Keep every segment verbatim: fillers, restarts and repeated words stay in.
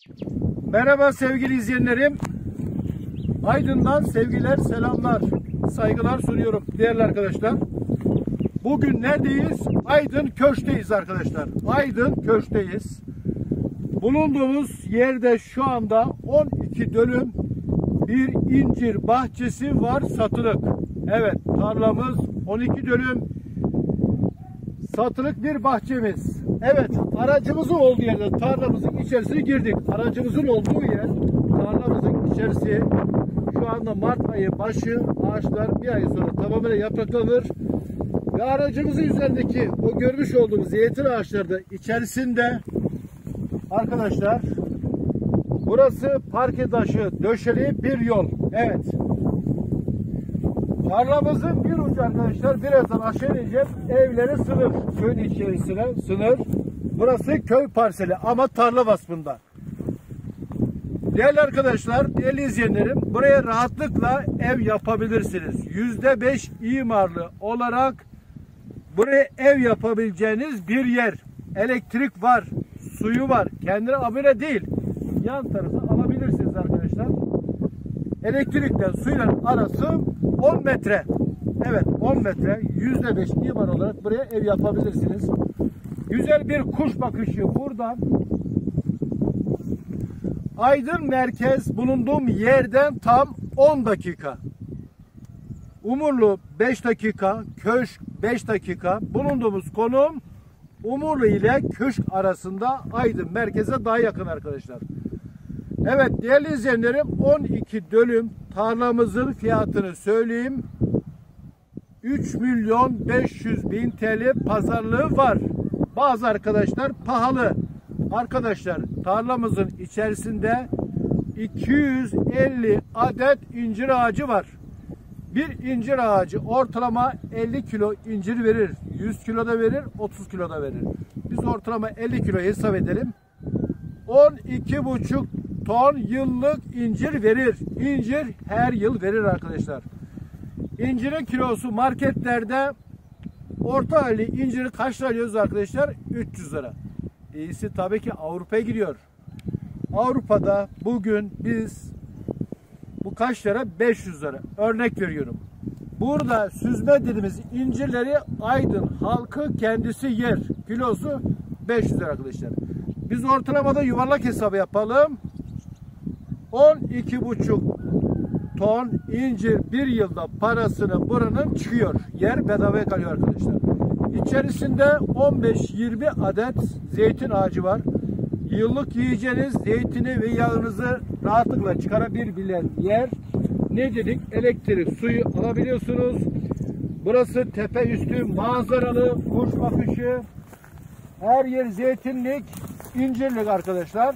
Merhaba sevgili izleyenlerim. Aydın'dan sevgiler, selamlar, saygılar sunuyorum değerli arkadaşlar. Bugün neredeyiz? Aydın Köşk'teyiz arkadaşlar. Aydın Köşk'teyiz. Bulunduğumuz yerde şu anda on iki dönüm bir incir bahçesi var satılık. Evet, tarlamız on iki dönüm satılık bir bahçemiz. Evet, aracımızın olduğu yerde tarlamızın içerisine girdik. Aracımızın olduğu yer tarlamızın içerisi. Şu anda Mart ayı başı, ağaçlar bir ay sonra tamamen yapraklanır. Ve aracımızın üzerindeki o görmüş olduğumuz zeytin ağaçları da içerisinde arkadaşlar, burası parke taşı döşeli bir yol. Evet. Tarlamızın bir ucu arkadaşlar, birazdan aşağı ineceğim, evleri sınır. Köyün içerisine sınır. Burası köy parseli ama tarla vasfında. Değerli arkadaşlar, değerli izleyenlerim, buraya rahatlıkla ev yapabilirsiniz. yüzde beş imarlı olarak buraya ev yapabileceğiniz bir yer. Elektrik var, suyu var. Kendine abone değil. Yan tarafı alabilirsiniz arkadaşlar. Elektrikle suyla arası on metre. Evet, on metre. yüzde beş imar olarak buraya ev yapabilirsiniz. Güzel bir kuş bakışı buradan. Aydın merkez bulunduğum yerden tam on dakika. Umurlu beş dakika, Köşk beş dakika. Bulunduğumuz konum Umurlu ile Köşk arasında, Aydın merkeze daha yakın arkadaşlar. Evet değerli izleyenlerim, on iki dönüm tarlamızın fiyatını söyleyeyim. üç milyon beş yüz bin T L pazarlığı var. Bazı arkadaşlar pahalı. Arkadaşlar, tarlamızın içerisinde iki yüz elli adet incir ağacı var. Bir incir ağacı ortalama elli kilo incir verir. yüz kilo da verir, otuz kilo da verir. Biz ortalama elli kilo hesap edelim. on iki buçuk ton yıllık incir verir. İncir her yıl verir arkadaşlar. İncirin kilosu marketlerde orta halli inciri kaç lira alıyoruz arkadaşlar? üç yüz lira. İyisi tabii ki Avrupa'ya gidiyor. Avrupa'da bugün biz bu kaç lira? beş yüz lira. Örnek veriyorum. Burada süzme dediğimiz incirleri Aydın halkı kendisi yer. Kilosu beş yüz lira arkadaşlar. Biz ortalamada yuvarlak hesabı yapalım. on iki buçuk ton incir bir yılda parasını buranın çıkıyor. Yer bedavaya kalıyor arkadaşlar. İçerisinde on beş yirmi adet zeytin ağacı var. Yıllık yiyeceğiniz zeytini ve yağınızı rahatlıkla çıkarabilen yer. Ne dedik? Elektrik, suyu alabiliyorsunuz. Burası tepe üstü manzaralı, kuş bakışı. Her yer zeytinlik, incirlik arkadaşlar.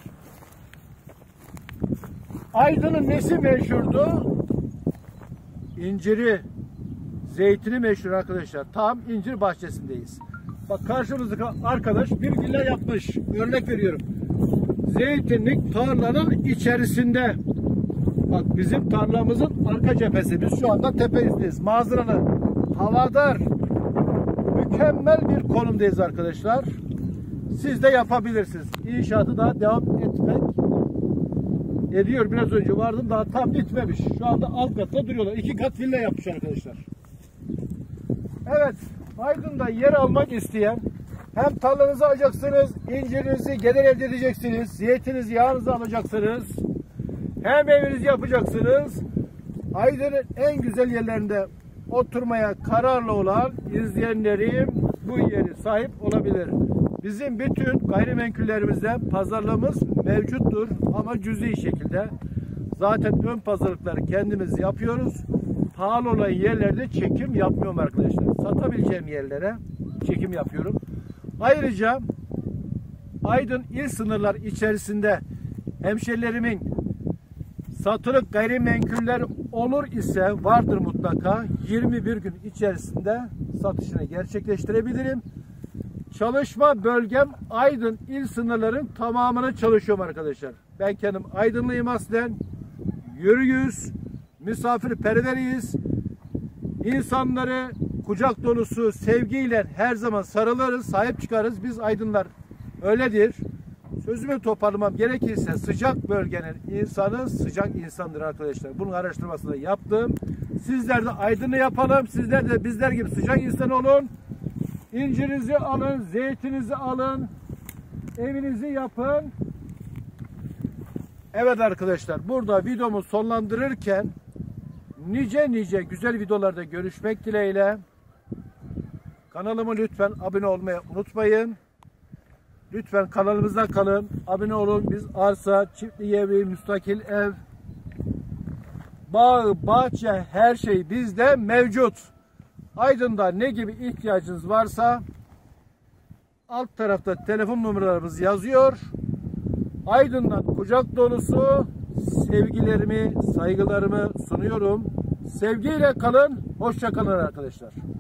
Aydın'ın nesi meşhurdu? İnciri, zeytini meşhur arkadaşlar. Tam incir bahçesindeyiz. Bak karşımızdaki arkadaş bir villa yapmış. Örnek veriyorum. Zeytinlik tarlanın içerisinde. Bak bizim tarlamızın arka cephesi. Biz şu anda tepe üstündeyiz. Manzaralı, havadar, mükemmel bir konumdayız arkadaşlar. Siz de yapabilirsiniz. İnşaatı daha devam etmek ediyor. Biraz önce vardım, daha tam bitmemiş. Şu anda alt katta duruyorlar. İki kat villa yapmış arkadaşlar. Evet, Aydın'da yer almak isteyen, hem tarlanızı alacaksınız, incirinizi gelir elde edeceksiniz, zeytinizi, yağınızı alacaksınız, hem evinizi yapacaksınız. Aydın'ın en güzel yerlerinde oturmaya kararlı olan izleyenlerim bu yeri sahip olabilir. Bizim bütün gayrimenkullerimizde pazarlığımız mevcuttur ama cüzi şekilde. Zaten ön pazarlıkları kendimiz yapıyoruz. Pahalı olan yerlerde çekim yapmıyorum arkadaşlar. Satabileceğim yerlere çekim yapıyorum. Ayrıca Aydın il sınırlar içerisinde hemşerilerimin satılık gayrimenkuller olur ise, vardır mutlaka, yirmi bir gün içerisinde satışını gerçekleştirebilirim. Çalışma bölgem Aydın il sınırların tamamını çalışıyorum arkadaşlar. Ben kendim Aydınlıyım aslen. Yürüyüz, misafirperveriyiz. İnsanları kucak dolusu sevgiyle her zaman sarılırız, sahip çıkarız. Biz Aydınlar öyledir. Sözümü toparlamam gerekirse sıcak bölgenin insanı sıcak insandır arkadaşlar. Bunun araştırmasını yaptım. Sizler de aydını yapalım. Sizler de bizler gibi sıcak insan olun. İncirinizi alın, zeytinizi alın. Evinizi yapın. Evet arkadaşlar, burada videomu sonlandırırken nice nice güzel videolarda görüşmek dileğiyle. Kanalıma lütfen abone olmayı unutmayın. Lütfen kanalımızda kalın. Abone olun. Biz arsa, çiftli evi, müstakil ev, bağ, bahçe, her şey bizde mevcut. Aydın'da ne gibi ihtiyacınız varsa alt tarafta telefon numaralarımız yazıyor. Aydın'dan kucak dolusu sevgilerimi, saygılarımı sunuyorum. Sevgiyle kalın, hoşça kalın arkadaşlar.